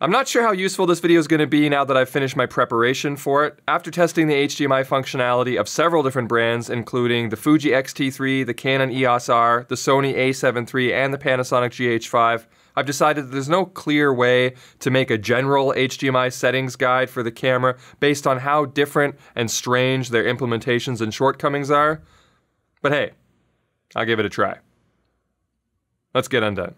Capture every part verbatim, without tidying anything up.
I'm not sure how useful this video is going to be now that I've finished my preparation for it. After testing the H D M I functionality of several different brands, including the Fuji X T three, the Canon E O S R, the Sony A seven three, and the Panasonic G H five, I've decided that there's no clear way to make a general H D M I settings guide for the camera based on how different and strange their implementations and shortcomings are. But hey, I'll give it a try. Let's get undone.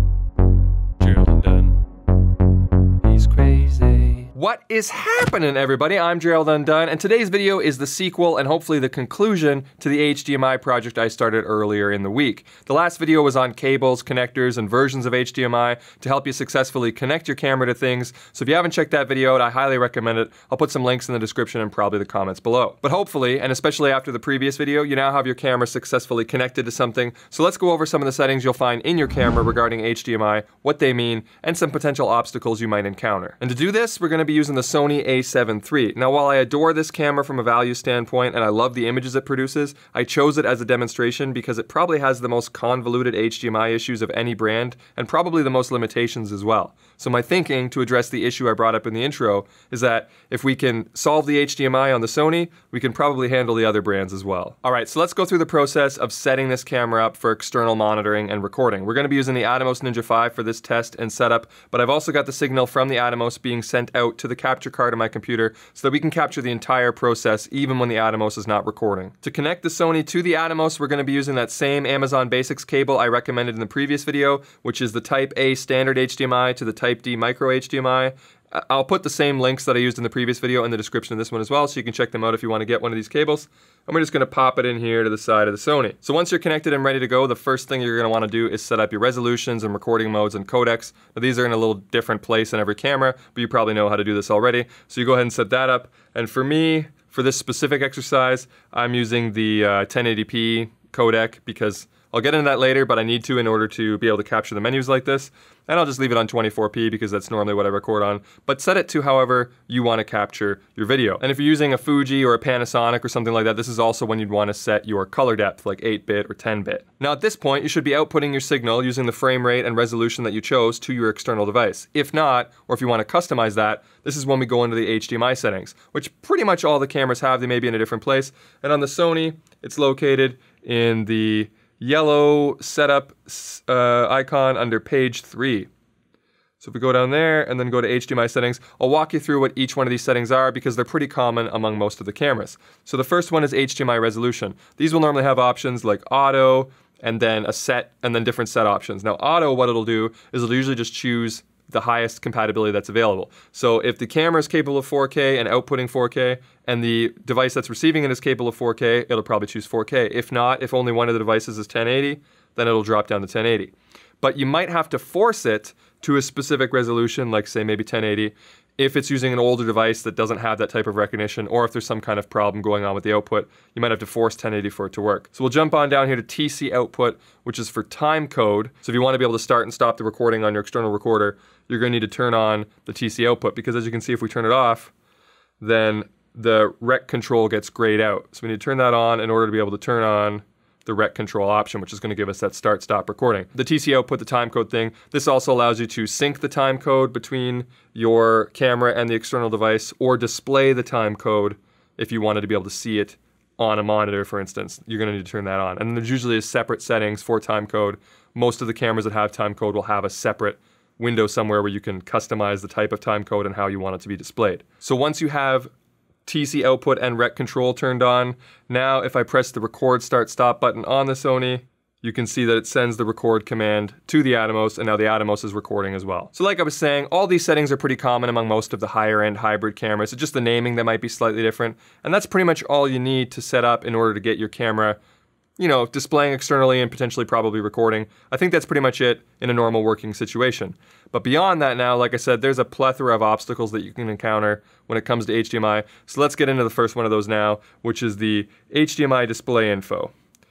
What is happening, everybody? I'm Gerald Undone, and today's video is the sequel and hopefully the conclusion to the H D M I project I started earlier in the week. The last video was on cables, connectors, and versions of H D M I to help you successfully connect your camera to things, so if you haven't checked that video out, I highly recommend it. I'll put some links in the description and probably the comments below. But hopefully, and especially after the previous video, you now have your camera successfully connected to something, so let's go over some of the settings you'll find in your camera regarding H D M I, what they mean, and some potential obstacles you might encounter. And to do this, we're going to be using the Sony A seven three. Now, while I adore this camera from a value standpoint and I love the images it produces, I chose it as a demonstration because it probably has the most convoluted H D M I issues of any brand and probably the most limitations as well. So my thinking to address the issue I brought up in the intro is that if we can solve the H D M I on the Sony, we can probably handle the other brands as well. All right, so let's go through the process of setting this camera up for external monitoring and recording. We're going to be using the Atomos Ninja five for this test and setup, but I've also got the signal from the Atomos being sent out to the capture card of my computer so that we can capture the entire process even when the Atomos is not recording. To connect the Sony to the Atomos, we're going to be using that same Amazon Basics cable I recommended in the previous video, which is the Type A standard H D M I to the Type D micro H D M I. I'll put the same links that I used in the previous video in the description of this one as well, so you can check them out if you want to get one of these cables. And we're just going to pop it in here to the side of the Sony. So once you're connected and ready to go, the first thing you're going to want to do is set up your resolutions and recording modes and codecs. Now, these are in a little different place in every camera, but you probably know how to do this already. So you go ahead and set that up. And for me, for this specific exercise, I'm using the uh, ten eighty p codec because I'll get into that later, but I need to in order to be able to capture the menus like this. And I'll just leave it on twenty-four p because that's normally what I record on. But set it to however you want to capture your video. And if you're using a Fuji or a Panasonic or something like that, this is also when you'd want to set your color depth, like eight bit or ten bit. Now at this point, you should be outputting your signal using the frame rate and resolution that you chose to your external device. If not, or if you want to customize that, this is when we go into the H D M I settings, which pretty much all the cameras have. They may be in a different place. And on the Sony, it's located in the yellow setup uh, icon under page three. So if we go down there and then go to H D M I settings, I'll walk you through what each one of these settings are because they're pretty common among most of the cameras. So the first one is H D M I resolution. These will normally have options like auto and then a set and then different set options. Now auto, what it'll do is it'll usually just choose the highest compatibility that's available. So if the camera is capable of four K and outputting four K, and the device that's receiving it is capable of four K, it'll probably choose four K. If not, if only one of the devices is ten eighty, then it'll drop down to ten eighty. But you might have to force it to a specific resolution, like say maybe ten eighty, if it's using an older device that doesn't have that type of recognition, or if there's some kind of problem going on with the output, you might have to force ten eighty for it to work. So we'll jump on down here to T C output, which is for time code. So if you want to be able to start and stop the recording on your external recorder, you're going to need to turn on the T C output, because as you can see, if we turn it off, then the rec control gets grayed out. So we need to turn that on in order to be able to turn on the rec control option, which is going to give us that start stop recording. The T C output, the time code thing, this also allows you to sync the time code between your camera and the external device, or display the time code if you wanted to be able to see it on a monitor, for instance. You're going to need to turn that on. And there's usually a separate settings for time code. Most of the cameras that have time code will have a separate window somewhere where you can customize the type of time code and how you want it to be displayed. So once you have T C output and rec control turned on, now if I press the record start stop button on the Sony, you can see that it sends the record command to the Atomos, and now the Atomos is recording as well. So like I was saying, all these settings are pretty common among most of the higher end hybrid cameras. It's just the naming that might be slightly different, and that's pretty much all you need to set up in order to get your camera, you know, displaying externally and potentially probably recording. I think that's pretty much it in a normal working situation. But beyond that now, like I said, there's a plethora of obstacles that you can encounter when it comes to H D M I. So let's get into the first one of those now, which is the H D M I display info.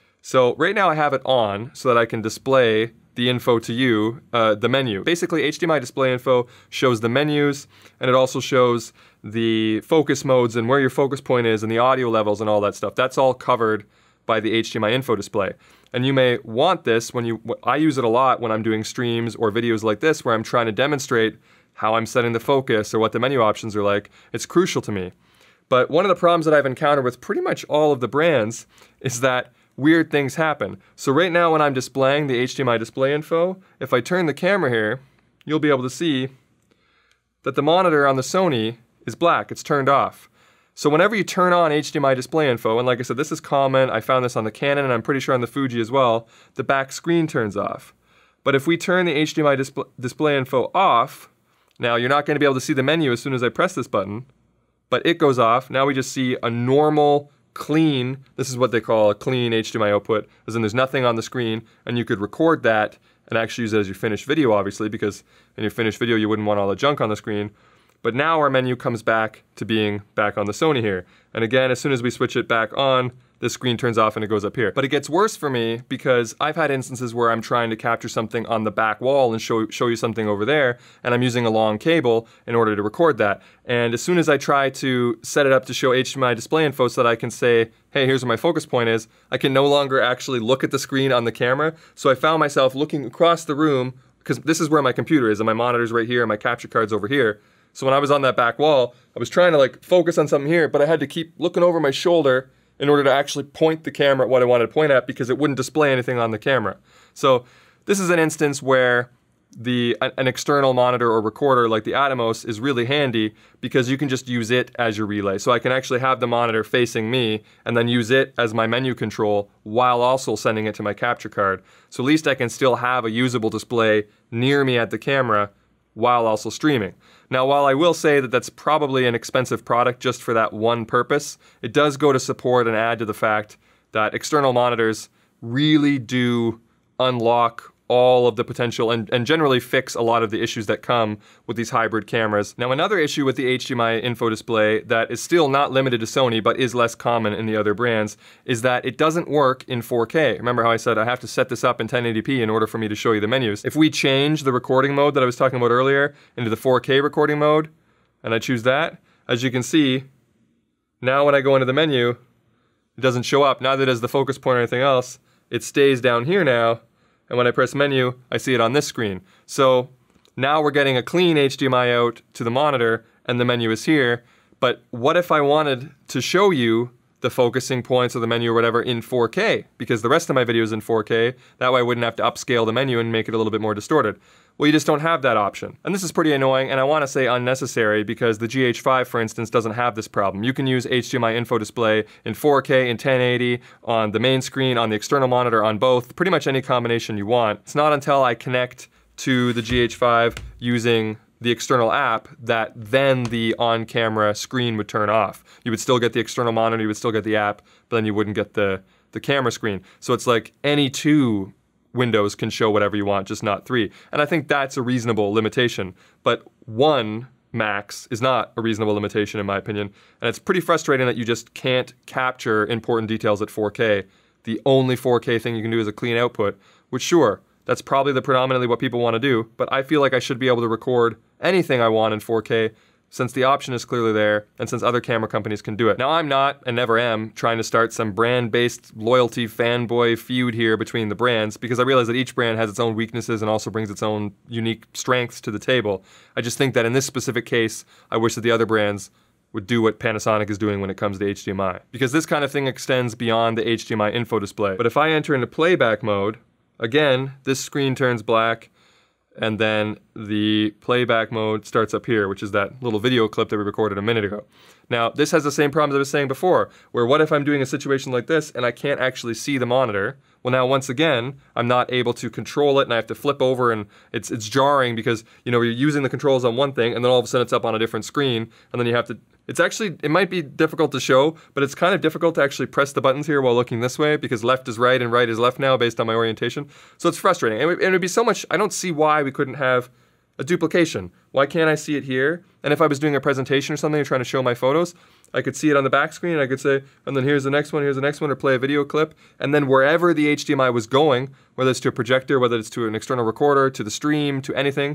So right now I have it on so that I can display the info to you, uh, the menu. Basically, H D M I display info shows the menus, and it also shows the focus modes and where your focus point is and the audio levels and all that stuff. That's all covered by the H D M I info display. And you may want this when you, I use it a lot when I'm doing streams or videos like this where I'm trying to demonstrate how I'm setting the focus or what the menu options are like. It's crucial to me. But one of the problems that I've encountered with pretty much all of the brands is that weird things happen. So right now when I'm displaying the H D M I display info, if I turn the camera here, you'll be able to see that the monitor on the Sony is black, it's turned off. So whenever you turn on H D M I display info, and like I said, this is common, I found this on the Canon and I'm pretty sure on the Fuji as well, the back screen turns off. But if we turn the H D M I display, display info off, now you're not going to be able to see the menu as soon as I press this button, but it goes off. Now we just see a normal, clean, this is what they call a clean H D M I output, as in there's nothing on the screen, and you could record that and actually use it as your finished video, obviously, because in your finished video you wouldn't want all the junk on the screen. But now our menu comes back to being back on the Sony here. And again, as soon as we switch it back on, the screen turns off and it goes up here. But it gets worse for me because I've had instances where I'm trying to capture something on the back wall and show, show you something over there, and I'm using a long cable in order to record that. And as soon as I try to set it up to show H D M I display info so that I can say, hey, here's where my focus point is, I can no longer actually look at the screen on the camera. So I found myself looking across the room, because this is where my computer is, and my monitor's right here, and my capture card's over here. So when I was on that back wall, I was trying to like focus on something here, but I had to keep looking over my shoulder in order to actually point the camera at what I wanted to point at, because it wouldn't display anything on the camera. So this is an instance where the an external monitor or recorder like the Atomos is really handy, because you can just use it as your relay. So I can actually have the monitor facing me and then use it as my menu control while also sending it to my capture card. So at least I can still have a usable display near me at the camera while also streaming. Now, while I will say that that's probably an expensive product just for that one purpose, it does go to support and add to the fact that external monitors really do unlock all of the potential and, and generally fix a lot of the issues that come with these hybrid cameras. Now, another issue with the H D M I Info display that is still not limited to Sony but is less common in the other brands is that it doesn't work in four K. Remember how I said I have to set this up in ten eighty p in order for me to show you the menus? If we change the recording mode that I was talking about earlier into the four K recording mode, and I choose that, as you can see, now when I go into the menu, it doesn't show up, neither does the focus point or anything else. It stays down here now, and when I press menu, I see it on this screen. So now we're getting a clean H D M I out to the monitor, and the menu is here. But what if I wanted to show you the focusing points or the menu or whatever in four K? Because the rest of my video is in four K. That way I wouldn't have to upscale the menu and make it a little bit more distorted. Well, you just don't have that option. And this is pretty annoying, and I want to say unnecessary, because the G H five, for instance, doesn't have this problem. You can use H D M I Info display in four K, in ten eighty, on the main screen, on the external monitor, on both, pretty much any combination you want. It's not until I connect to the G H five using the external app that then the on-camera screen would turn off. You would still get the external monitor, you would still get the app, but then you wouldn't get the, the camera screen. So it's like any two windows can show whatever you want, just not three. And I think that's a reasonable limitation. But one max is not a reasonable limitation in my opinion. And it's pretty frustrating that you just can't capture important details at four K. The only four K thing you can do is a clean output, which sure, that's probably the predominantly what people want to do, but I feel like I should be able to record anything I want in four K, since the option is clearly there, and since other camera companies can do it. Now, I'm not, and never am, trying to start some brand-based loyalty fanboy feud here between the brands, because I realize that each brand has its own weaknesses and also brings its own unique strengths to the table. I just think that in this specific case, I wish that the other brands would do what Panasonic is doing when it comes to H D M I. Because this kind of thing extends beyond the H D M I Info display. But if I enter into playback mode, again, this screen turns black, and then the playback mode starts up here, which is that little video clip that we recorded a minute ago. Now, this has the same problems I was saying before, where what if I'm doing a situation like this and I can't actually see the monitor? Well, now once again, I'm not able to control it, and I have to flip over, and it's it's jarring because, you know, you're using the controls on one thing, and then all of a sudden it's up on a different screen, and then you have to, it's actually, it might be difficult to show, but it's kind of difficult to actually press the buttons here while looking this way, because left is right and right is left now based on my orientation. So it's frustrating, and it would be so much, I don't see why we couldn't have a duplication. Why can't I see it here? And if I was doing a presentation or something and trying to show my photos, I could see it on the back screen, and I could say, and then here's the next one, here's the next one, or play a video clip, and then wherever the H D M I was going, whether it's to a projector, whether it's to an external recorder, to the stream, to anything,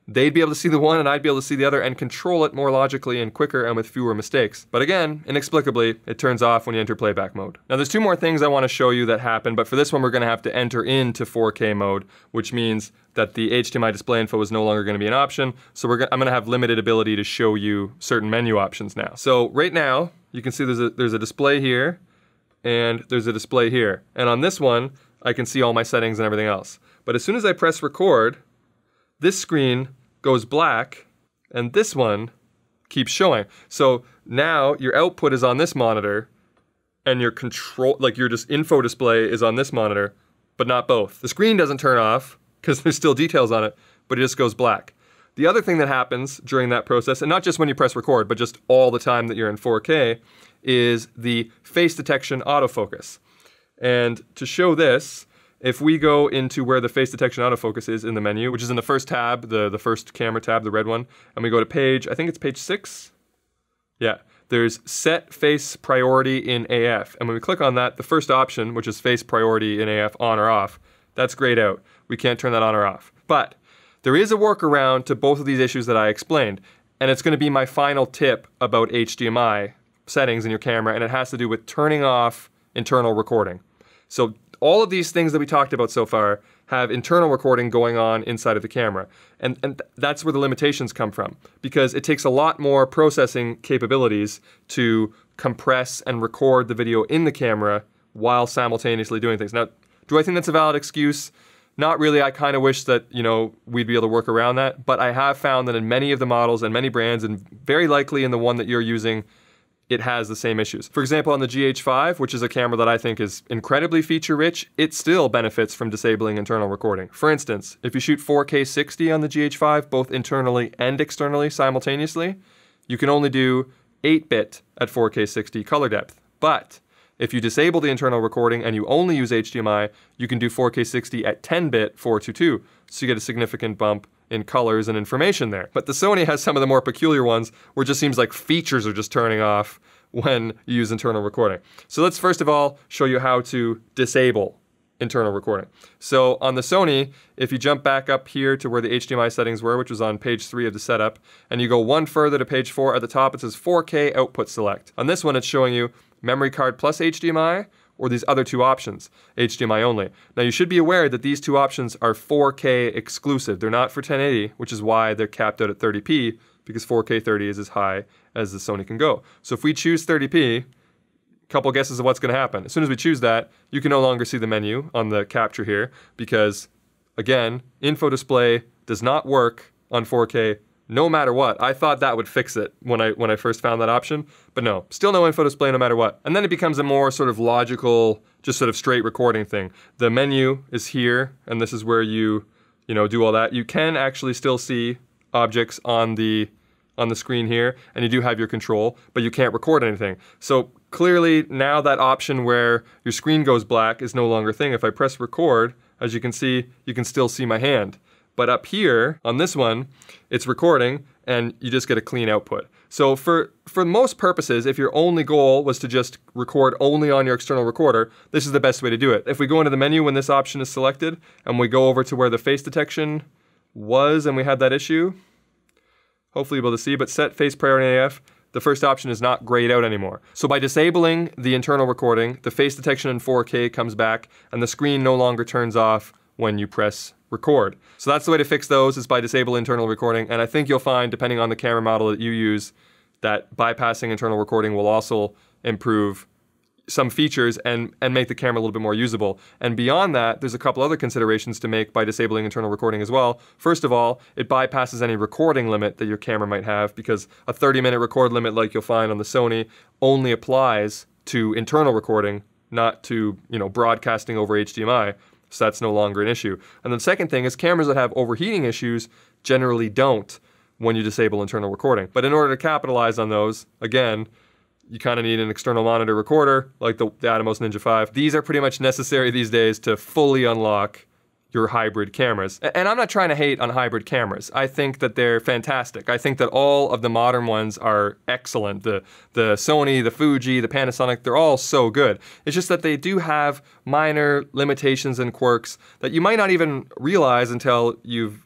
they'd be able to see the one and I'd be able to see the other and control it more logically and quicker and with fewer mistakes. But again, inexplicably, it turns off when you enter playback mode. Now there's two more things I want to show you that happen, but for this one we're going to have to enter into four K mode, which means that the H D M I display info is no longer going to be an option. So we're I'm going to have limited ability to show you certain menu options now. So right now, you can see there's a, there's a display here and there's a display here. And on this one, I can see all my settings and everything else. But as soon as I press record, this screen goes black and this one keeps showing. So now your output is on this monitor and your control, like your just info display is on this monitor, but not both. The screen doesn't turn off because there's still details on it, but it just goes black. The other thing that happens during that process, and not just when you press record, but just all the time that you're in four K, is the face detection autofocus. And to show this, if we go into where the face detection autofocus is in the menu, which is in the first tab, the, the first camera tab, the red one, and we go to page, I think it's page six? Yeah, there's set face priority in A F. And when we click on that, the first option, which is face priority in A F on or off, that's grayed out. We can't turn that on or off. But there is a workaround to both of these issues that I explained, and it's going to be my final tip about H D M I settings in your camera, and it has to do with turning off internal recording. So all of these things that we talked about so far have internal recording going on inside of the camera. And, and th that's where the limitations come from, because it takes a lot more processing capabilities to compress and record the video in the camera while simultaneously doing things. Now, do I think that's a valid excuse? Not really. I kind of wish that, you know, we'd be able to work around that, but I have found that in many of the models and many brands, and very likely in the one that you're using, it has the same issues. For example, on the G H five, which is a camera that I think is incredibly feature-rich, it still benefits from disabling internal recording. For instance, if you shoot four K sixty on the G H five, both internally and externally simultaneously, you can only do eight bit at four K sixty color depth. But if you disable the internal recording and you only use H D M I, you can do four K sixty at ten bit four twenty-two. So you get a significant bump in colors and information there. But the Sony has some of the more peculiar ones where it just seems like features are just turning off when you use internal recording. So let's first of all show you how to disable internal recording. So on the Sony, if you jump back up here to where the H D M I settings were, which was on page three of the setup, and you go one further to page four, at the top it says four K output select. On this one it's showing you memory card plus H D M I, or these other two options, H D M I only. Now you should be aware that these two options are four K exclusive. They're not for ten eighty, which is why they're capped out at thirty P, because four K thirty is as high as the Sony can go. So if we choose thirty P, a couple guesses of what's going to happen. As soon as we choose that, you can no longer see the menu on the capture here, because again, info display does not work on four K no matter what. I thought that would fix it when I when I first found that option, but no, still no info display no matter what. And then it becomes a more sort of logical, just sort of straight recording thing. The menu is here, and this is where you, you know, do all that. You can actually still see objects on the on the screen here, and you do have your control, but you can't record anything. So clearly now that option where your screen goes black is no longer a thing. If I press record, as you can see, you can still see my hand. But up here, on this one, it's recording, and you just get a clean output. So for, for most purposes, if your only goal was to just record only on your external recorder, this is the best way to do it. If we go into the menu when this option is selected, and we go over to where the face detection was, and we had that issue, hopefully you'll be able to see, but set face priority in A F, the first option is not grayed out anymore. So by disabling the internal recording, the face detection in four K comes back, and the screen no longer turns off when you press record. So that's the way to fix those, is by disable internal recording. And I think you'll find, depending on the camera model that you use, that bypassing internal recording will also improve some features and, and make the camera a little bit more usable. And beyond that, there's a couple other considerations to make by disabling internal recording as well. First of all, it bypasses any recording limit that your camera might have, because a thirty minute record limit like you'll find on the Sony only applies to internal recording, not to, you know, broadcasting over H D M I. So that's no longer an issue. And then the second thing is cameras that have overheating issues generally don't when you disable internal recording. But in order to capitalize on those, again, you kind of need an external monitor recorder like the, the Atomos Ninja five. These are pretty much necessary these days to fully unlock your hybrid cameras. And I'm not trying to hate on hybrid cameras. I think that they're fantastic. I think that all of the modern ones are excellent. The, the Sony, the Fuji, the Panasonic, they're all so good. It's just that they do have minor limitations and quirks that you might not even realize until you've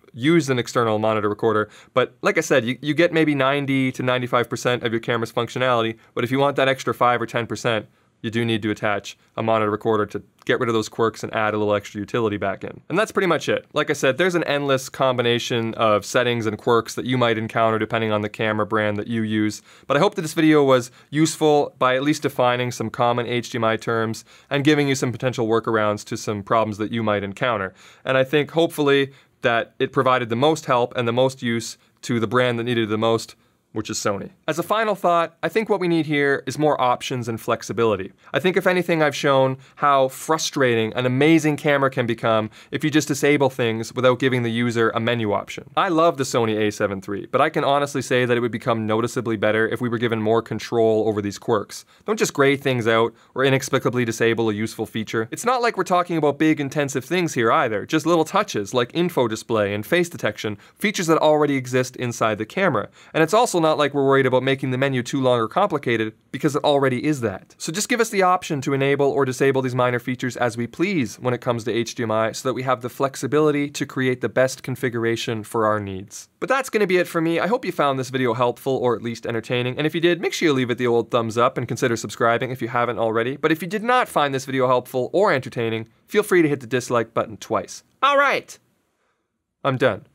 used an external monitor recorder, but like I said, you, you get maybe ninety to ninety-five percent of your camera's functionality, but if you want that extra five or ten percent, you do need to attach a monitor recorder to get rid of those quirks and add a little extra utility back in. And that's pretty much it. Like I said, there's an endless combination of settings and quirks that you might encounter depending on the camera brand that you use. But I hope that this video was useful by at least defining some common H D M I terms and giving you some potential workarounds to some problems that you might encounter. And I think hopefully that it provided the most help and the most use to the brand that needed it the most, which is Sony. As a final thought, I think what we need here is more options and flexibility. I think if anything, I've shown how frustrating an amazing camera can become if you just disable things without giving the user a menu option. I love the Sony A seven three, but I can honestly say that it would become noticeably better if we were given more control over these quirks. Don't just gray things out or inexplicably disable a useful feature. It's not like we're talking about big intensive things here either, just little touches like info display and face detection, features that already exist inside the camera. And it's also not like we're worried about making the menu too long or complicated, because it already is that. So just give us the option to enable or disable these minor features as we please when it comes to H D M I, so that we have the flexibility to create the best configuration for our needs. But that's going to be it for me. I hope you found this video helpful or at least entertaining, and if you did, make sure you leave it the old thumbs up and consider subscribing if you haven't already. But if you did not find this video helpful or entertaining, feel free to hit the dislike button twice. Alright! I'm done.